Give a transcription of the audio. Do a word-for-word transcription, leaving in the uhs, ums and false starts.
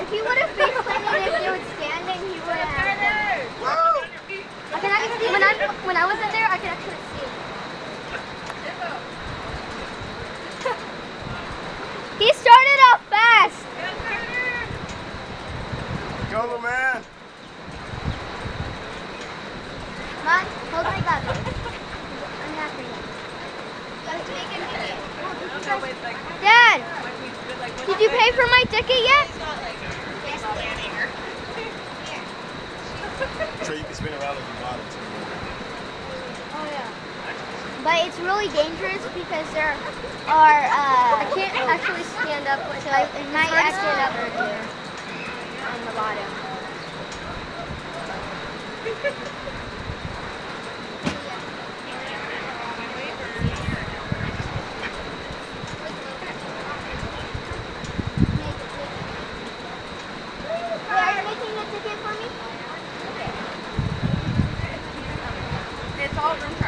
he would have face planted if they would stand and he would have. Whoa! I can actually see when I when I was in there. I could actually see. He started off fast. Go, little man. Mom, hold my button. I'm happy. Dad, did you pay for my ticket yet? So you can spin around if you want it. Oh yeah. But it's really dangerous because there are. Uh, I can't actually stand up, so I might actually up here on the bottom. It's all room